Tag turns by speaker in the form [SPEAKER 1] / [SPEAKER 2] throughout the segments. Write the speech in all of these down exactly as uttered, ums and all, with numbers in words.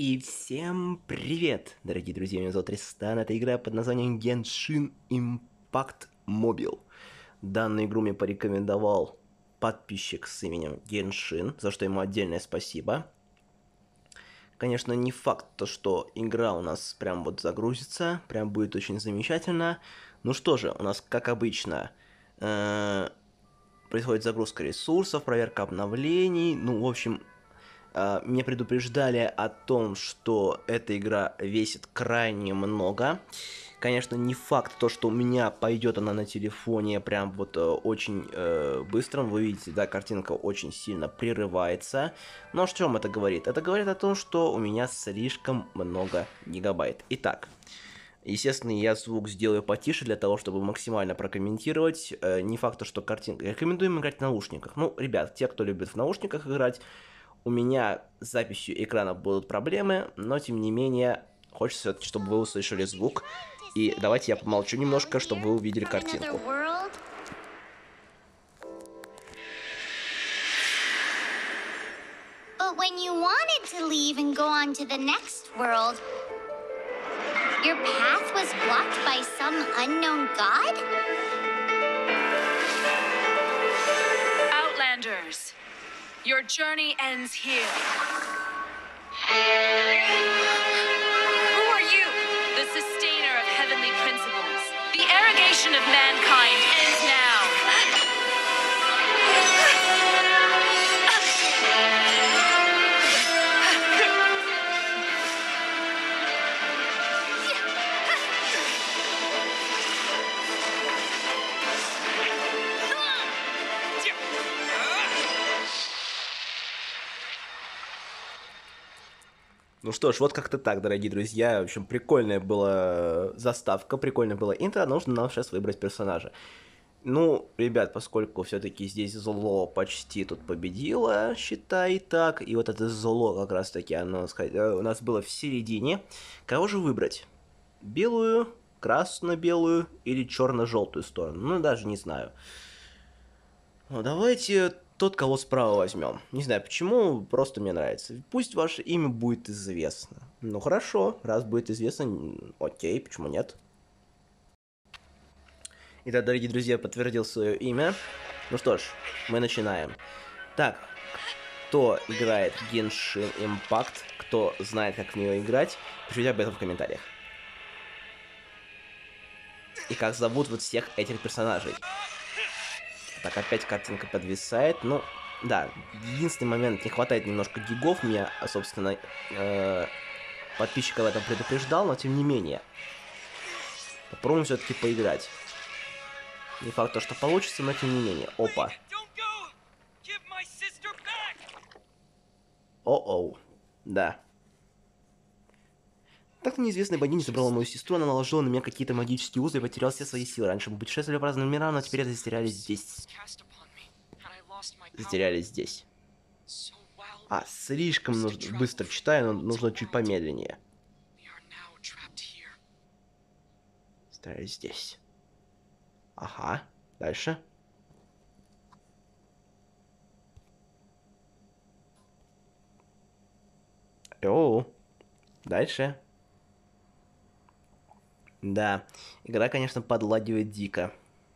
[SPEAKER 1] И всем привет, дорогие друзья, меня зовут Тристан, это игра под названием Genshin Impact Mobile. Данную игру мне порекомендовал подписчик с именем Genshin, за что ему отдельное спасибо. Конечно, не факт, то, что игра у нас прям вот загрузится, прям будет очень замечательно. Ну что же, у нас, как обычно, э происходит загрузка ресурсов, проверка обновлений, ну, в общем... Uh, меня предупреждали о том, что эта игра весит крайне много. Конечно, не факт то, что у меня пойдет она на телефоне прям вот uh, очень uh, быстро. Вы видите, да, картинка очень сильно прерывается. Но о чем это говорит? Это говорит о том, что у меня слишком много гигабайт. Итак, естественно, я звук сделаю потише для того, чтобы максимально прокомментировать. Uh, не факт, что картинка... Рекомендуем играть в наушниках. Ну, ребят, те, кто любит в наушниках играть, у меня с записью экрана будут проблемы, но тем не менее, хочется все-таки, чтобы вы услышали звук. И давайте я помолчу немножко, чтобы вы увидели картинку.
[SPEAKER 2] Your path was blocked by some unknown god?
[SPEAKER 3] Outlanders, your journey ends here. Who are you? The sustainer of heavenly principles. The arrogation of mankind ends now.
[SPEAKER 1] Ну что ж, вот как-то так, дорогие друзья. В общем, прикольная была заставка, прикольная была интро. Нужно нам сейчас выбрать персонажа. Ну, ребят, поскольку все-таки здесь зло почти тут победило, считай так. И вот это зло как раз-таки оно у нас было в середине. Кого же выбрать? Белую, красно-белую или черно-желтую сторону? Ну, даже не знаю. Ну, давайте... Тот, кого справа возьмем. Не знаю почему, просто мне нравится. Пусть ваше имя будет известно. Ну хорошо, раз будет известно, окей, почему нет? Итак, дорогие друзья, подтвердил свое имя. Ну что ж, мы начинаем. Так, кто играет в Genshin Impact, кто знает, как в нее играть, пишите об этом в комментариях. И как зовут вот всех этих персонажей. Так, опять картинка подвисает. Ну, да, единственный момент, не хватает немножко гигов. Меня, собственно, э, подписчик об этом предупреждал, но тем не менее. Попробуем все-таки поиграть. Не факт, что получится, но тем не менее. Опа. О-оу. Да. Так неизвестный богиня забрала мою сестру, она наложила на меня какие-то магические узы и потерял все свои силы. Раньше мы путешествовали по разным мирам, но теперь затерялись здесь. Затерялись здесь. А, слишком нужно, быстро читаю, но нужно чуть помедленнее. Затерялись здесь. Ага, дальше. Оу, дальше. Да, игра, конечно, подладивает дико.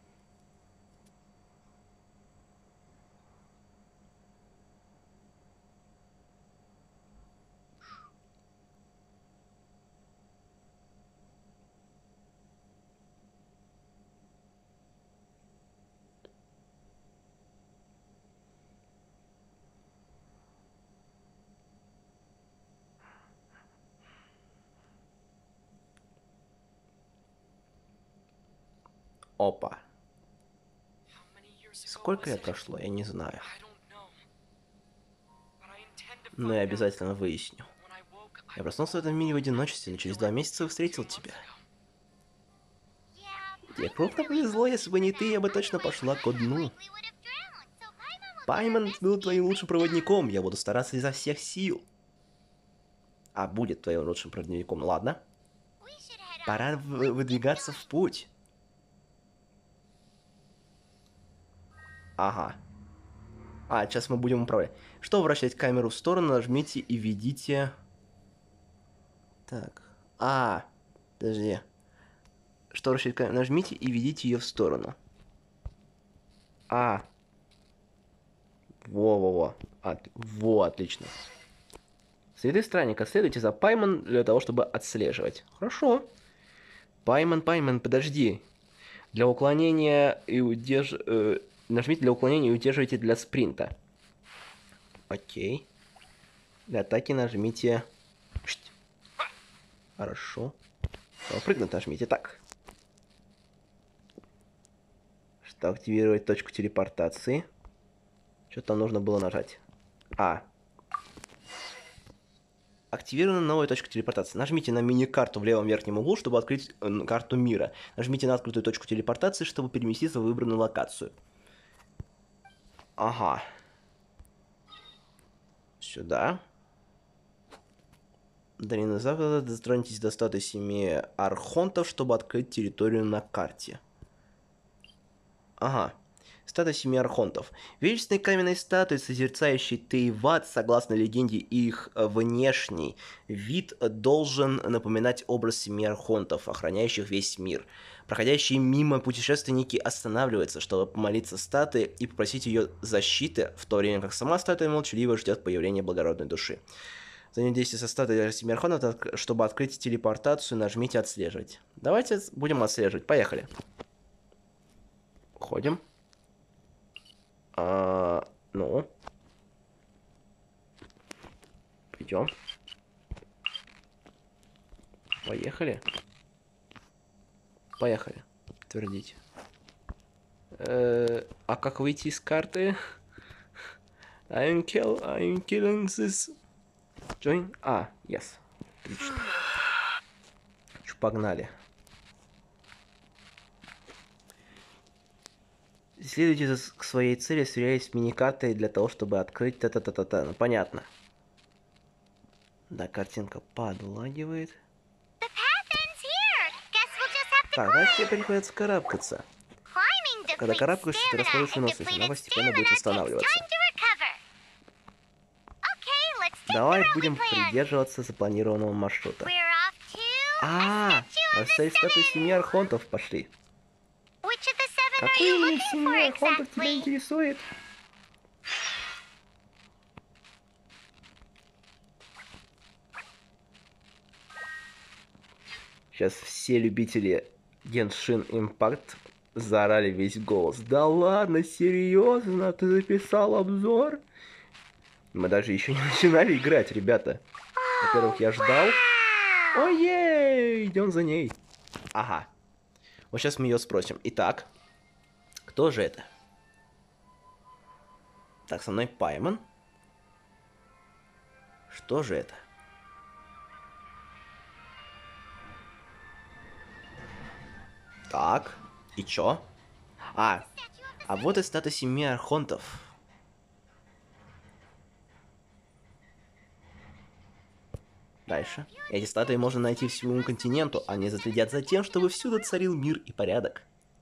[SPEAKER 1] Опа. Сколько лет прошло, я не знаю. Но я обязательно выясню. Я проснулся в этом мире в одиночестве, но через два месяца встретил тебя. Тебе крупно повезло, если бы не ты, я бы точно пошла ко дну. Паймон был твоим лучшим проводником, я буду стараться изо всех сил. А будет твоим лучшим проводником, ладно? Пора выдвигаться в путь. Ага. А, сейчас мы будем управлять. Чтобы вращать камеру в сторону, нажмите и ведите Так. А, подожди. Что вращает камеру? Нажмите и ведите ее в сторону. А. Во-во-во. От... Во, отлично. Следы странника. Следуйте за Пайман для того, чтобы отслеживать. Хорошо. Пайман, Пайман, подожди. Для уклонения и удерж... Э, нажмите для уклонения и удерживайте для спринта. Окей. Для атаки нажмите... Хорошо. Прыгнуть нажмите так. Что активировать точку телепортации. Что там нужно было нажать? А. Активирована новая точка телепортации. Нажмите на мини-карту в левом верхнем углу, чтобы открыть э, карту мира. Нажмите на открытую точку телепортации, чтобы переместиться в выбранную локацию. Ага. Сюда. Долина Запада. Дотроньтесь до статуи семи архонтов, чтобы открыть территорию на карте. Ага. Статуя семи архонтов. Величественные каменные статуи, созерцающие Тейват, согласно легенде, их внешний вид должен напоминать образ семи архонтов, охраняющих весь мир. Проходящие мимо путешественники останавливаются, чтобы помолиться статуе и попросить ее защиты, в то время как сама статуя молчаливо ждет появления благородной души. Взаимодействие со статуей семи архонтов, чтобы открыть телепортацию, нажмите «Отслеживать». Давайте будем отслеживать. Поехали. Ходим. А, ну. Пойдем. Поехали. Поехали. Твердить. Э, а как выйти из карты? I'm kill, I'm killing this. Join. А, yes. Отлично. Чё, погнали. Следуйте к своей цели, сверяясь с мини-картой для того, чтобы открыть та-та-та-та-та. Ну, понятно. Да, картинка подлагивает. Так, значит, тебе приходится карабкаться. Когда карабкаешься, ты расходишь выносливость, она постепенно будет восстанавливаться. Давай будем придерживаться запланированного маршрута. А, оставить статую семи архонтов пошли. Какой именно семи архонтов тебя интересует? Сейчас все любители Genshin Impact заорали весь голос. Да ладно, серьезно? Ты записал обзор? Мы даже еще не начинали играть, ребята. Во-первых, я ждал. Ой-ей, идем за ней. Ага. Вот сейчас мы ее спросим. Итак, кто же это? Так, со мной Пайман. Что же это? Так, и чё? А, а вот и статуя семи архонтов. Дальше. Эти статуи можно найти всему континенту. Они следят за тем, чтобы всюду царил мир и порядок.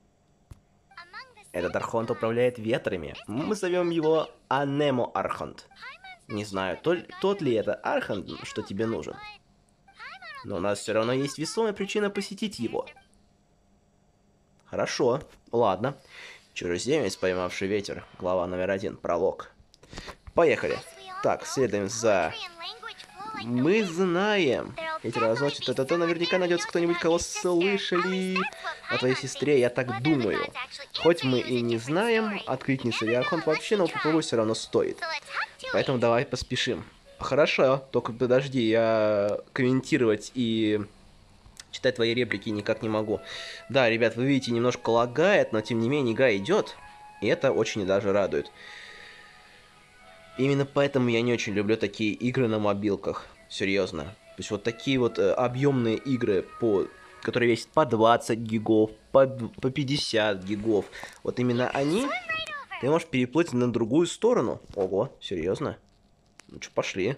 [SPEAKER 1] Этот архонт управляет ветрами. Мы зовем его Анемо Архонт. Не знаю, то, тот ли это архонт, что тебе нужен. Но у нас все равно есть весомая причина посетить его. Хорошо, ладно. Чужеземец, поймавший ветер. Глава номер один. Пролог. Поехали. Так, следуем за... Мы знаем. Эти разносят это, то наверняка найдется кто-нибудь, кого слышали о твоей сестре, я так думаю. Хоть мы и не знаем, открыть не Архонт вообще, но попробовать все равно стоит. Поэтому давай поспешим. Хорошо, только подожди, я комментировать и читать твои реплики никак не могу. Да, ребят, вы видите, немножко лагает, но тем не менее игра идет, и это очень даже радует. Именно поэтому я не очень люблю такие игры на мобилках. Серьезно. То есть вот такие вот э, объемные игры, по, которые весят по двадцать гигов, по, по пятьдесят гигов. Вот именно они ты можешь переплыть на другую сторону. Ого, серьезно? Ну что, пошли.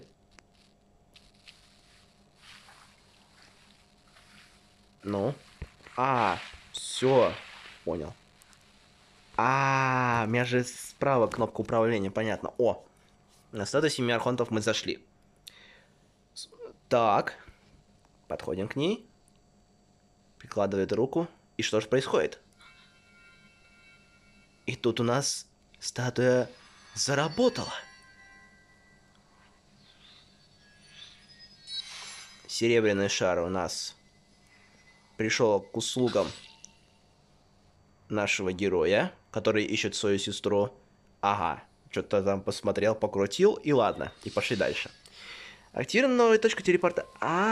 [SPEAKER 1] Ну. А, все. Понял. А, у меня же справа кнопка управления, понятно. О, на статус семи архонтов мы зашли. Так. Подходим к ней. Прикладывает руку. И что же происходит? И тут у нас статуя заработала. Серебряный шар у нас пришел к услугам нашего героя, который ищет свою сестру. Ага, что-то там посмотрел, покрутил, и ладно, и пошли дальше. Активируем новую точку телепорта.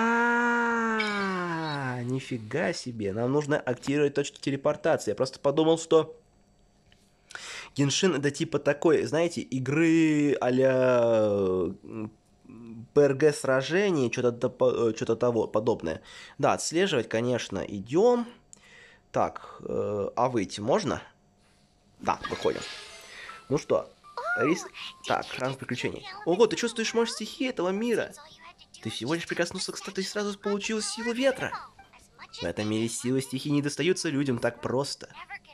[SPEAKER 1] А, нифига себе, нам нужно активировать точку телепортации. Я просто подумал, что Геншин это типа такой, знаете, игры а-ля пэ эр гэ сражений, что-то что-то того подобное. Да, отслеживать, конечно, идем. Так, э, а выйти можно? Да, выходим. Ну что, рис... Так, ранг приключений. Ого, ты чувствуешь мощь стихии этого мира? Ты всего лишь прикоснулся к статуе и сразу получил силу ветра. В этом мире силы стихии не достаются людям так просто.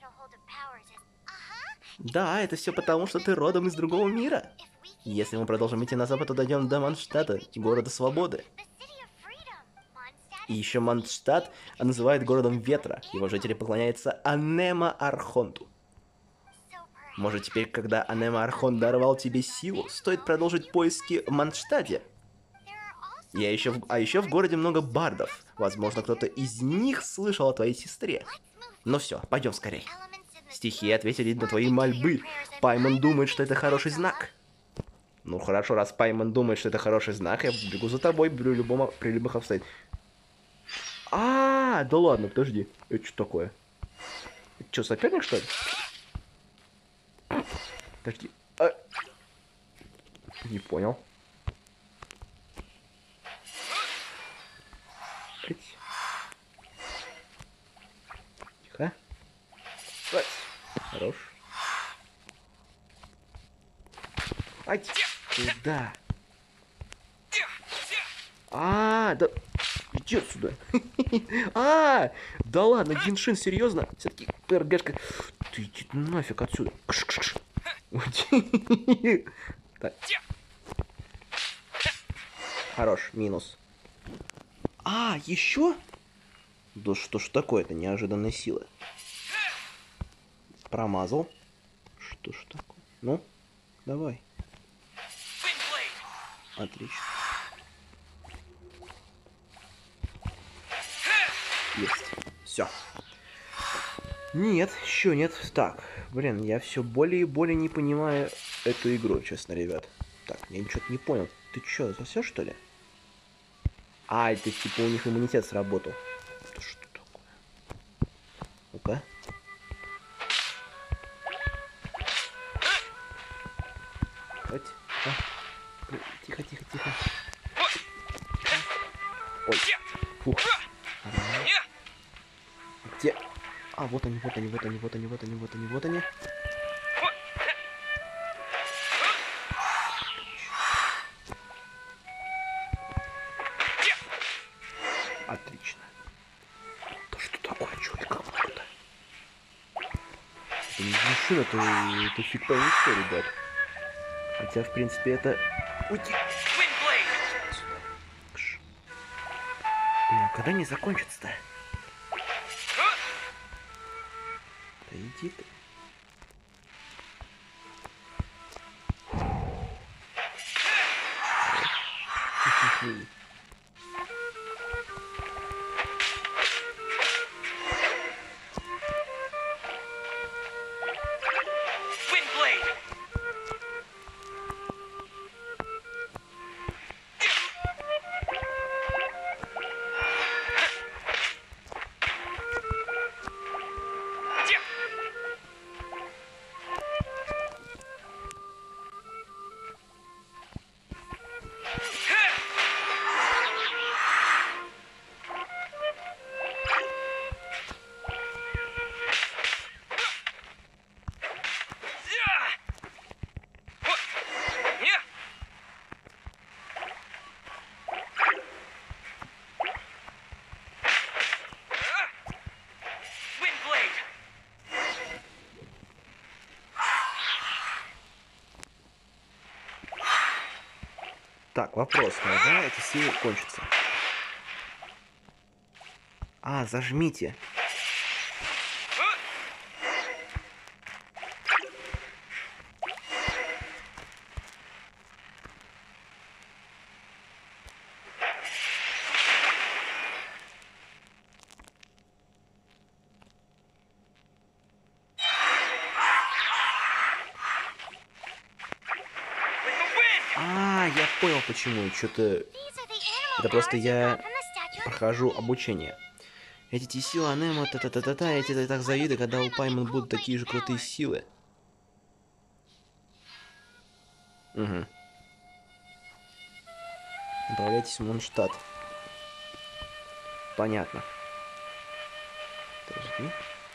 [SPEAKER 1] Да, это все потому, что ты родом из другого мира. Если мы продолжим идти на запад, то дойдем до Манштата, города свободы. И еще Манштат называют городом ветра. Его жители поклоняются Анема Архонту. Может, теперь, когда Анема Архонт даровал тебе силу, стоит продолжить поиски в Манштаде? Я еще в... А еще в городе много бардов. Возможно, кто-то из них слышал о твоей сестре. Ну все, пойдем скорей. Стихии ответили на твои мольбы. Паймон думает, что это хороший знак. Ну хорошо, раз Паймон думает, что это хороший знак, я бегу за тобой при, любом... при любых обстоятельствах. А, да ладно, подожди. Это что такое? Это что, соперник, что ли? Подожди. А... Не понял. Тихо. Вот. Хорош. Ай, куда? А, да... Иди отсюда. А, да ладно, Геншин, серьезно? Все-таки пэ эр гэшка. Ты иди нафиг отсюда. Так. Хорош, минус. А, еще? Да что ж такое-то, неожиданная сила. Промазал. Что ж такое? Ну, давай. Отлично. Есть. Все. Нет, еще нет. Так, блин, я все более и более не понимаю эту игру, честно, ребят. Так, я что-то не понял. Ты что, засел, что ли? А, это типа у них иммунитет сработал. Это что такое? Ну-ка. Тихо, тихо, тихо. Ой. Фух. Где? А, вот они, вот они, вот они, вот они, вот они, вот они, вот они. Отлично. Да что такое? Чего их как много-то? Это не машина, это, это фиг пойми что, ребят. Хотя, в принципе, это... Уйди! Блин, а когда не закончится-то? Да иди ты. Так, вопрос, когда эти силы кончатся? А, зажмите. А, я понял почему. Что-то... Это просто я прохожу обучение. Эти те силы Анема, та-та-та-та-та, эти я так завидую, когда у Паймон будут такие же крутые силы. Угу. Направляйтесь в Монштадт. Понятно. Подожди.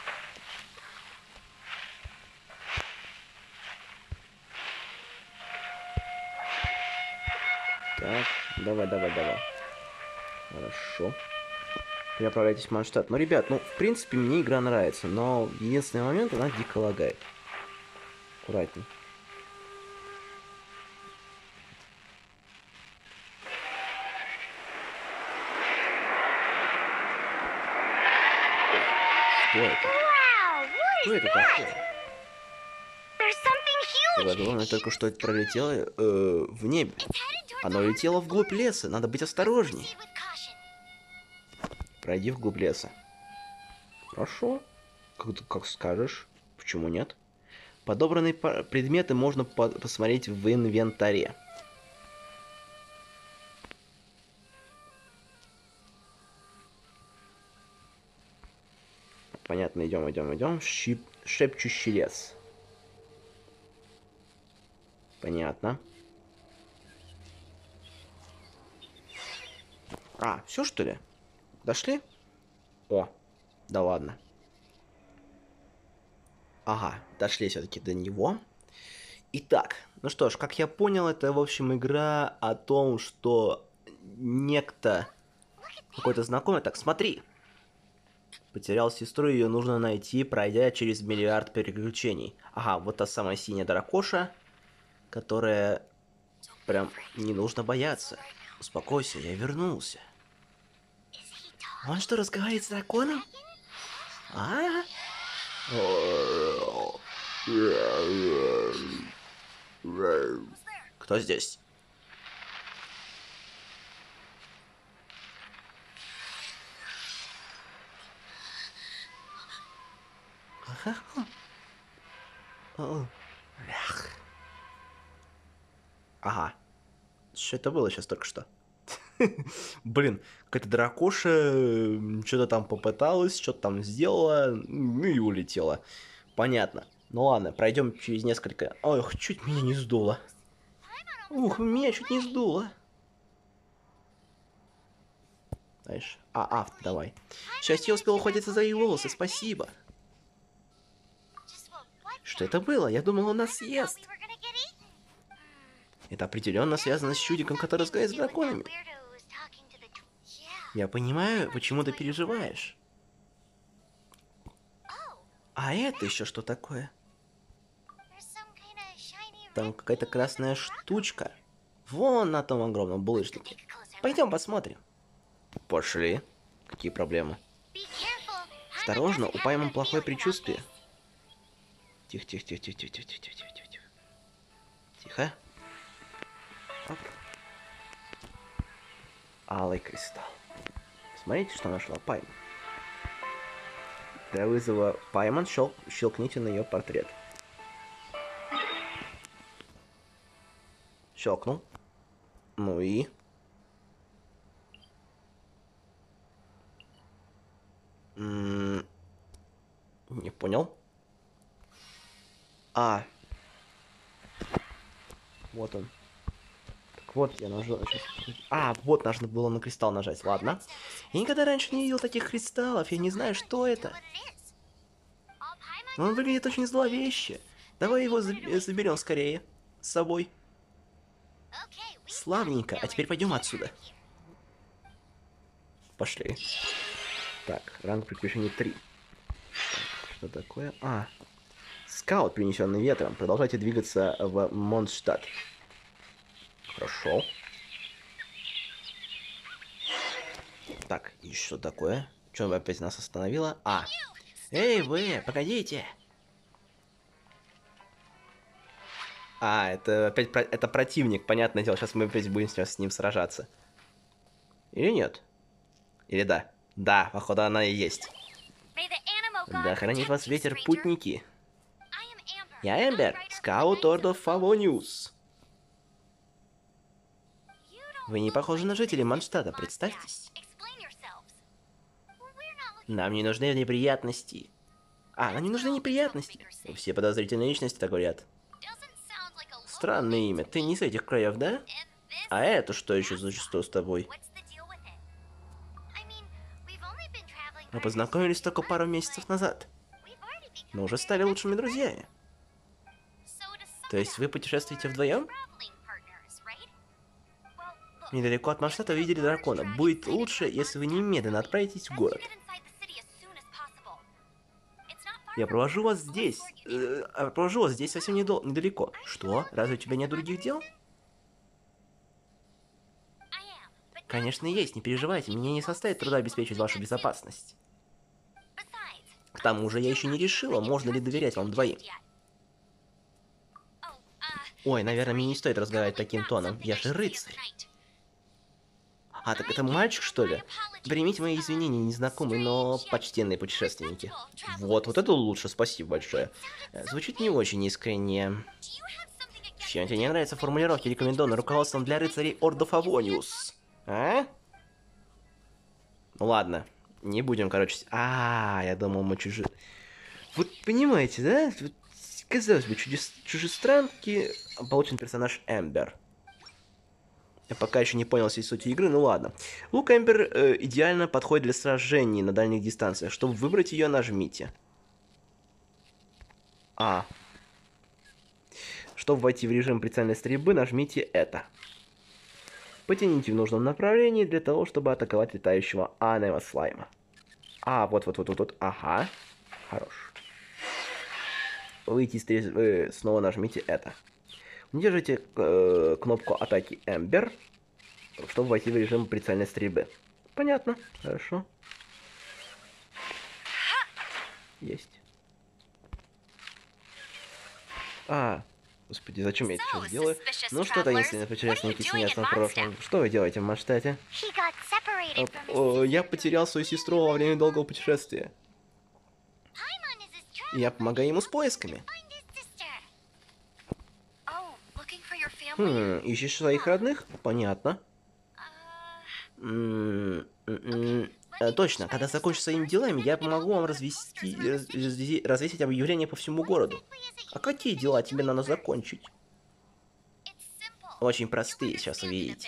[SPEAKER 1] Так, давай, давай, давай. Хорошо. Переправляйтесь в Монштадт. Ну, ребят, ну, в принципе, мне игра нравится, но единственный момент, она дико лагает. Аккуратней. Что это? Что это такое? Ладно, только что это пролетело э, в небе. Оно летело вглубь леса. Надо быть осторожней. Пройди вглубь леса. Хорошо. Как, как скажешь. Почему нет? Подобранные предметы можно по посмотреть в инвентаре. Понятно, идем, идем, идем. Щип... Шепчущий лес. Понятно. А, все что ли? Дошли? О, да ладно. Ага, дошли все-таки до него. Итак, ну что ж, как я понял, это, в общем, игра о том, что некто, какой-то знакомый, так, смотри. Потерял сестру, ее нужно найти, пройдя через миллиард переключений. Ага, вот та самая синяя дракоша, которая прям не нужно бояться. Успокойся, я вернулся. Он что, разговаривает с драконом? А? Кто здесь? Ага. Что это было сейчас только что? Блин, какая-то дракоша что-то там попыталась, что-то там сделала, ну и улетела. Понятно. Ну ладно, пройдем через несколько... Ох, чуть меня не сдуло. Ух, меня чуть не сдуло. Знаешь, а, авто, давай. Счастье, я успел ухватиться за ее волосы, спасибо. Что это было? Я думал, он нас съест. Это определенно связано с чудиком, который разговаривает с драконами. Я понимаю, почему ты переживаешь. А это еще что такое? Там какая-то красная штучка. Вон на том огромном булыжнике. Пойдем посмотрим. Пошли. Какие проблемы? Осторожно, у Паймон плохое предчувствие. Тихо, тихо, тихо, тихо, тихо, тихо, тихо, тихо, тихо. Тихо. Оп. Алый кристалл. Смотрите, что нашла Паймон. Для вызова Паймон щел... щелкните на ее портрет. Щелкнул. Ну и... М -м не понял. А. Вот он. Так вот, я нажал... А, вот нужно было на кристалл нажать. Ладно. Я никогда раньше не видел таких кристаллов. Я не знаю, что это. Но он выглядит очень зловеще. Давай его заберем скорее. С собой. Славненько. А теперь пойдем отсюда. Пошли. Так, ранг приключений три. Так, что такое? А. Скаут, принесенный ветром. Продолжайте двигаться в Монштадт. Хорошо. Так, и что такое? Что опять нас остановило? А. Эй, вы, погодите. А, это опять про... это противник, понятное дело. Сейчас мы опять будем сейчас с ним сражаться. Или нет? Или да? Да, походу она и есть. Да хранит вас ветер, путники. Я Эмбер, скаут Ордов Фавониус. Вы не похожи на жителей Манштата, представьтесь. Нам не нужны неприятности. А, нам не нужны неприятности. Все подозрительные личности так говорят. Странное имя. Ты не с этих краев, да? А это что еще за существо с тобой? Мы познакомились только пару месяцев назад. Мы уже стали лучшими друзьями. То есть вы путешествуете вдвоем? Недалеко от Манштата видели дракона. Будет лучше, если вы немедленно отправитесь в город. Я провожу вас здесь. Э, провожу вас здесь совсем недол недалеко. Что? Разве у тебя нет других дел? Конечно, есть. Не переживайте. Мне не составит труда обеспечить вашу безопасность. К тому же я еще не решила, можно ли доверять вам двоим. Ой, наверное, мне не стоит разговаривать таким тоном. Я же рыцарь. А, так это мальчик, что ли? Примите мои извинения, незнакомые, но почтенные путешественники. Вот, вот это лучше, спасибо большое. Звучит не очень искренне. Чем тебе не нравятся формулировки, рекомендованные руководством для рыцарей Ордов Фавониус? А? Ну ладно, не будем, короче... А, я думал, мы чужие... Вот понимаете, да? Вот, казалось бы, чудес... чужестранки... Получен персонаж Эмбер. Я пока еще не понял всей сути игры, ну ладно. Лук Эмбер э, идеально подходит для сражений на дальних дистанциях. Чтобы выбрать ее, нажмите. А. Чтобы войти в режим прицельной стрельбы, нажмите это. Потяните в нужном направлении для того, чтобы атаковать летающего Анема Слайма. А, вот-вот-вот-вот-вот. Ага. Хорош. Выйти из стрельбы, снова нажмите это. Держите э, кнопку атаки Эмбер, чтобы войти в режим прицельной стрельбы. Понятно. Хорошо. Есть. А, господи, зачем я это сейчас делаю? Ну что, таинственные путешественники снятся в прошлом. Что вы делаете в Манштате? О, я потерял свою сестру во время долгого путешествия. Я помогаю ему с поисками. Хм, ищешь своих родных? Понятно. М -м -м точно, когда закончу своими делами, я помогу вам развести, развести, развесить объявления по всему городу. А какие дела тебе надо закончить? Очень простые, сейчас увидите.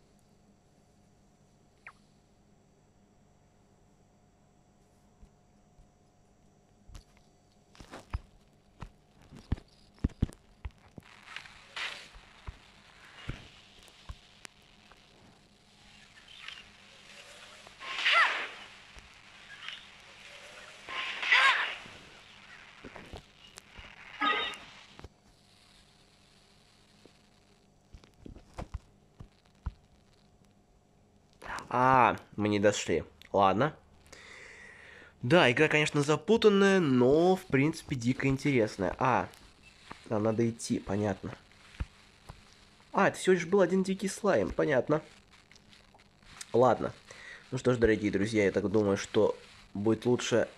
[SPEAKER 1] А, мы не дошли. Ладно. Да, игра, конечно, запутанная, но, в принципе, дико интересная. А, нам надо идти, понятно. А, это всего лишь был один дикий слайм, понятно. Ладно. Ну что ж, дорогие друзья, я так думаю, что будет лучше...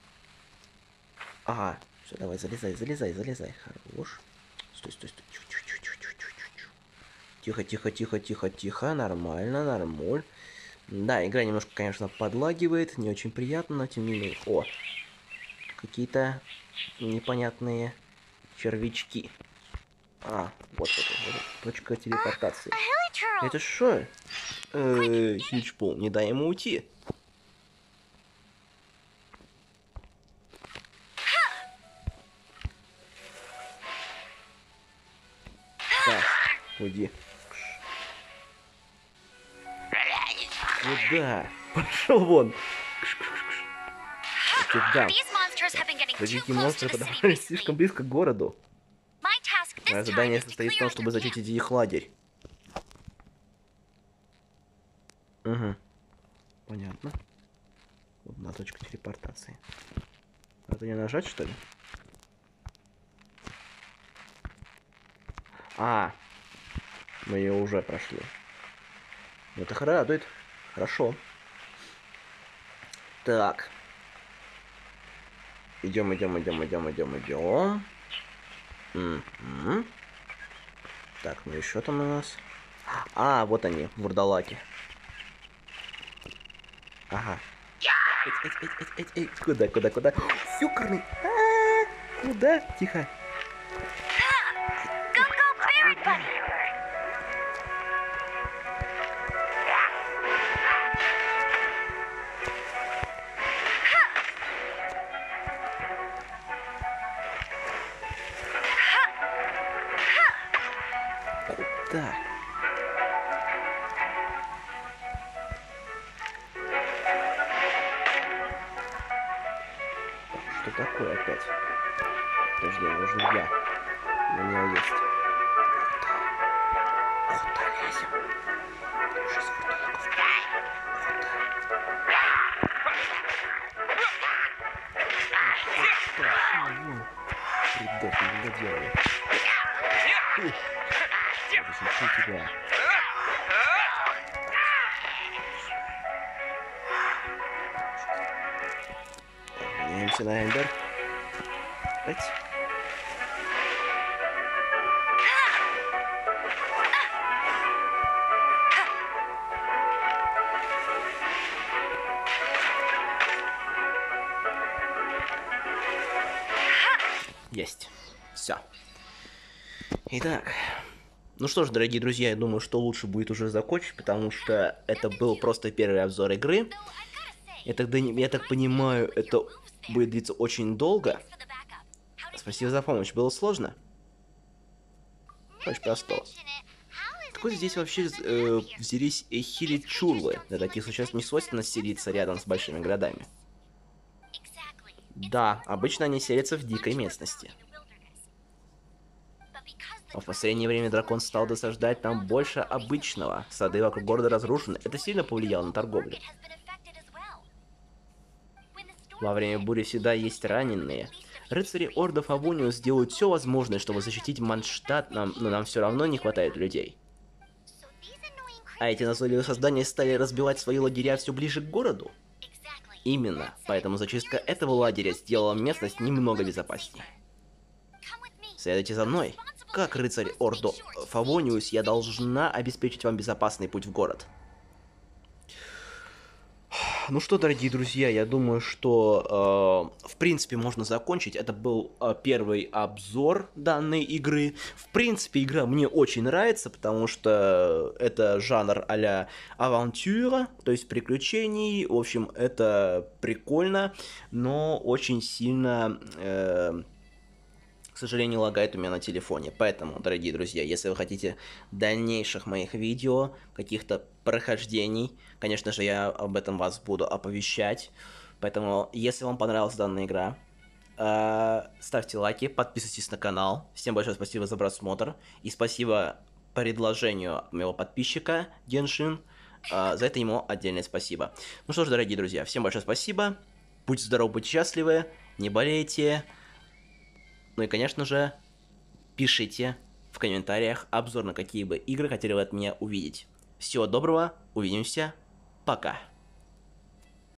[SPEAKER 1] Ага, все, давай, залезай, залезай, залезай. Хорош. Стой, стой, стой. Тихо, тихо, тихо, тихо, тихо. Нормально, нормуль. Да, игра немножко, конечно, подлагивает, не очень приятно, но тем не менее... О! Какие-то непонятные червячки. А, вот это, вот, точка телепортации. Это что? Эээ, Хичпул, не дай ему уйти. Так, уйди. Куда? Пошел вон. Да. Дикие монстры подобрались слишком близко к городу. Мое задание состоит в том, чтобы зачистить их лагерь. Угу. Понятно. нажать, что ли? А, мы ее уже прошли. Это радует. Хорошо. Так. Идем, идем, идем, идем, идем, идем. Угу. Так, ну еще там у нас. А, вот они, вурдалаки. Ага. Эть, эть, эть, эть, эть, эть. Куда, куда, куда? Ёкарный. А-а-а. Куда? Тихо. Куда? Что такое опять? Подожди, нужен я. У меня есть. Куда лезем? Уже с вурдалаков. Куда? Придохни, негодяй. Я защищу тебя. Меняемся на Эндер. Эть. Есть. Все. Итак. Ну что ж, дорогие друзья, я думаю, что лучше будет уже закончить, потому что это был просто первый обзор игры. Я, тогда, я так понимаю, это будет длиться очень долго. Спасибо за помощь. Было сложно? Очень просто. Откуда здесь вообще э, взялись эхили-чурлы? Для таких существ не свойственно селиться рядом с большими городами. Да, обычно они селятся в дикой местности. Но в последнее время дракон стал досаждать нам больше обычного. Сады вокруг города разрушены. Это сильно повлияло на торговлю. Во время бури всегда есть раненые. Рыцари Орда Фавониус сделают все возможное, чтобы защитить Манштадт, нам, но нам все равно не хватает людей. А эти назойливые создания стали разбивать свои лагеря все ближе к городу? Именно, поэтому зачистка этого лагеря сделала местность немного безопаснее. Следуйте за мной. Как рыцарь Ордо Фавониус, я должна обеспечить вам безопасный путь в город. Ну что, дорогие друзья, я думаю, что э, в принципе можно закончить. Это был э, первый обзор данной игры. В принципе, игра мне очень нравится, потому что это жанр а-ля авантюра, то есть приключений. В общем, это прикольно, но очень сильно... Э, к сожалению, лагает у меня на телефоне. Поэтому, дорогие друзья, если вы хотите дальнейших моих видео, каких-то прохождений, конечно же, я об этом вас буду оповещать. Поэтому, если вам понравилась данная игра, э, ставьте лайки, подписывайтесь на канал. Всем большое спасибо за просмотр. И спасибо предложению моего подписчика Геншин. Э, за это ему отдельное спасибо. Ну что ж, дорогие друзья, всем большое спасибо. Будьте здоровы, будьте счастливы, не болейте. Ну и, конечно же, пишите в комментариях обзор на какие бы игры хотели вы от меня увидеть. Всего доброго, увидимся, пока.